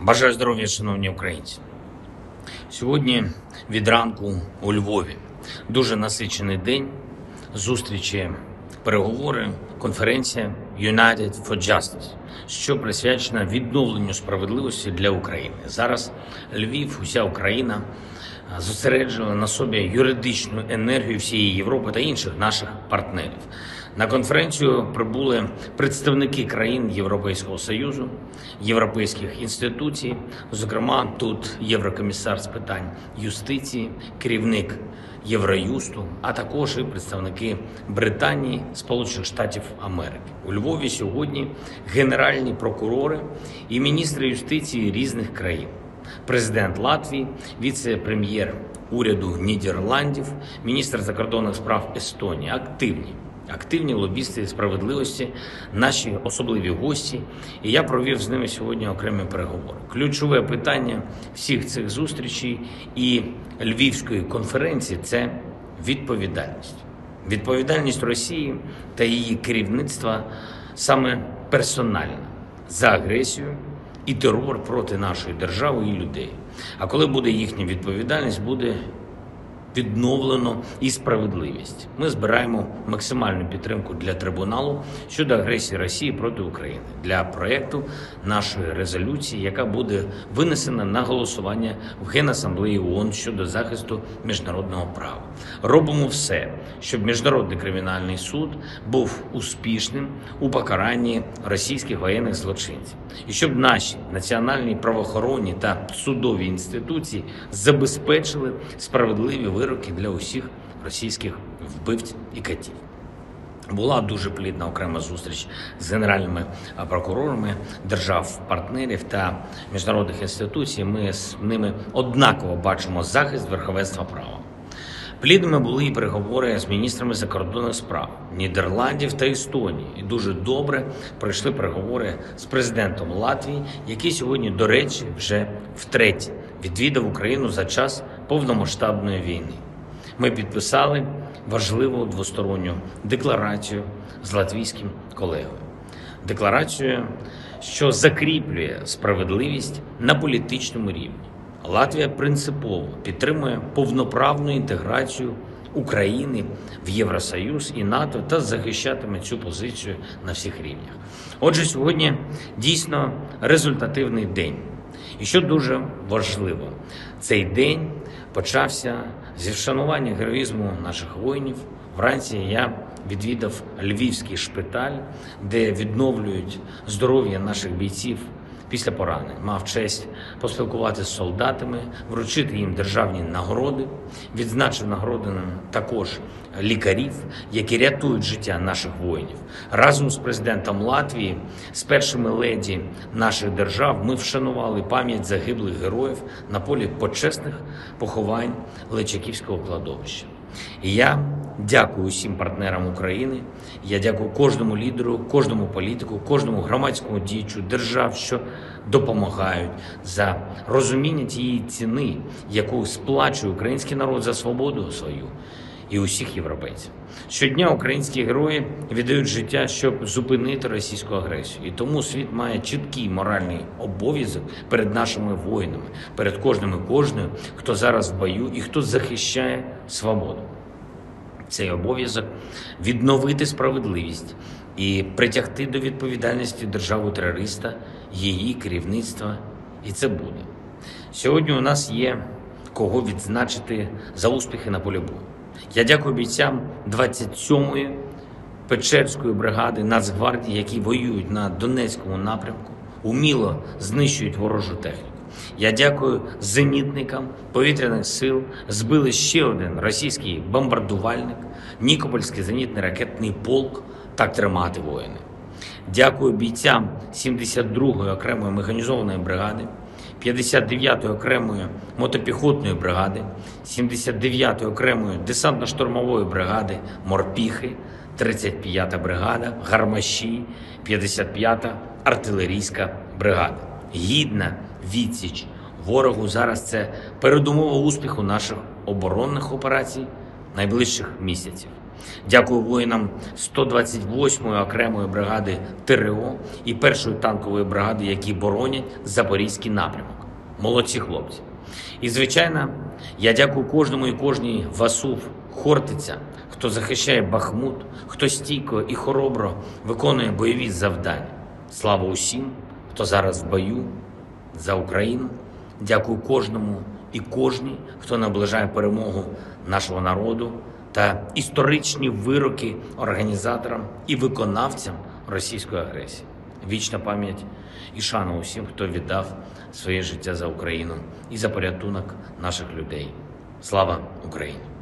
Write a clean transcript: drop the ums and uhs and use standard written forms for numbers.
Бажаю здоров'я, шановні українці. Сьогодні від ранку у Львові дуже насичений день, зустрічі, переговори, конференція United for Justice, що присвячена відновленню справедливості для України. Зараз Львів, уся Україна зосереджувала на собі юридичну енергію всієї Європи та інших наших партнерів. На конференцію прибули представники країн Європейського Союзу, європейських інституцій, зокрема тут єврокомісар з питань юстиції, керівник Євроюсту, а також і представники Британії, Сполучених Штатів Америки. У Львові сьогодні генеральні прокурори і міністри юстиції різних країн. Президент Латвії, віце-прем'єр уряду Нідерландів, міністр закордонних справ Естонії активні лобісти справедливості, наші особливі гості, і я провів з ними сьогодні окремі переговори. Ключове питання всіх цих зустрічей і Львівської конференції – це відповідальність. Відповідальність Росії та її керівництва саме персональна за агресію і терор проти нашої держави і людей. А коли буде їхня відповідальність, буде відновлено і справедливість. Ми збираємо максимальну підтримку для трибуналу щодо агресії Росії проти України, для проєкту нашої резолюції, яка буде винесена на голосування в Генасамблеї ООН щодо захисту міжнародного права. Робимо все, щоб Міжнародний кримінальний суд був успішним у покаранні російських воєнних злочинців. І щоб наші національні правоохоронні та судові інституції забезпечили справедливі вироки для усіх російських вбивць і катів. Була дуже плідна окрема зустріч з генеральними прокурорами держав-партнерів та міжнародних інституцій. Ми з ними однаково бачимо захист верховенства права. Плідними були і переговори з міністрами закордонних справ Нідерландів та Естонії. І дуже добре пройшли переговори з президентом Латвії, який сьогодні, до речі, вже втретє відвідав Україну за час повномасштабної війни. Ми підписали важливу двосторонню декларацію з латвійським колегою. Декларацію, що закріплює справедливість на політичному рівні. Латвія принципово підтримує повноправну інтеграцію України в Євросоюз і НАТО та захищатиме цю позицію на всіх рівнях. Отже, сьогодні дійсно результативний день. І що дуже важливо, цей день почався зі вшанування героїзму наших воїнів. Вранці я відвідав Львівський шпиталь, де відновлюють здоров'я наших бійців після поранень. Мав честь поспілкуватися з солдатами, вручити їм державні нагороди, відзначив нагородами також лікарів, які рятують життя наших воїнів. Разом з президентом Латвії, з першими леді наших держав, ми вшанували пам'ять загиблих героїв на полі почесних поховань Личаківського кладовища. І я дякую усім партнерам України, я дякую кожному лідеру, кожному політику, кожному громадському діячу держав, що допомагають, за розуміння тієї ціни, яку сплачує український народ за свободу свою і усіх європейців. Щодня українські герої віддають життя, щоб зупинити російську агресію. І тому світ має чіткий моральний обов'язок перед нашими воїнами, перед кожним і кожною, хто зараз в бою і хто захищає свободу. Цей обов'язок – відновити справедливість і притягти до відповідальності державу-терориста, її керівництва, і це буде. Сьогодні у нас є кого відзначити за успіхи на полі бою. Я дякую бійцям 27-ї Печерської бригади Нацгвардії, які воюють на Донецькому напрямку, уміло знищують ворожу техніку. Я дякую зенітникам повітряних сил, збили ще один російський бомбардувальник, Нікопольський зенітний ракетний полк, так тримати воїни. Дякую бійцям 72-ї окремої механізованої бригади, 59-ї окремої мотопіхотної бригади, 79-ї окремої десантно-штурмової бригади «Морпіхи», 35-та бригада, гармаші, 55-та артилерійська бригада. Гідна відсіч ворогу зараз – це передумова успіху наших оборонних операцій найближчих місяців. Дякую воїнам 128-ї окремої бригади ТРО і 1-ї танкової бригади, які боронять Запорізький напрямок. Молодці хлопці. І, звичайно, я дякую кожному і кожній ВАСУ, Хортиця, хто захищає Бахмут, хто стійко і хоробро виконує бойові завдання. Слава усім, хто зараз в бою за Україну. Дякую кожному і кожній, хто наближає перемогу нашого народу та історичні вироки організаторам і виконавцям російської агресії. Вічна пам'ять і шана усім, хто віддав своє життя за Україну і за порятунок наших людей. Слава Україні!